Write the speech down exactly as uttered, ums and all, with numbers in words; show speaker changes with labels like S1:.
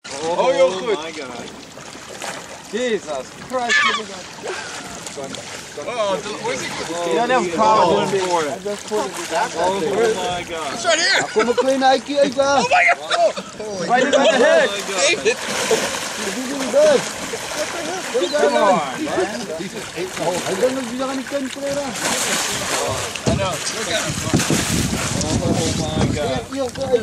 S1: Oh, oh heel goed.
S2: My God.
S3: Jesus Christ.
S1: Oh, where's it?
S3: You don't have power for it.
S2: Oh my God.
S1: It's right here.
S3: Ako mag-clean na Ike, Ike.
S1: Oh my God. Oh,
S3: Right in the head.
S1: David.
S3: Come on, man. I don't know if you're going to come through that.
S1: I know. Look at him.
S2: Oh my God.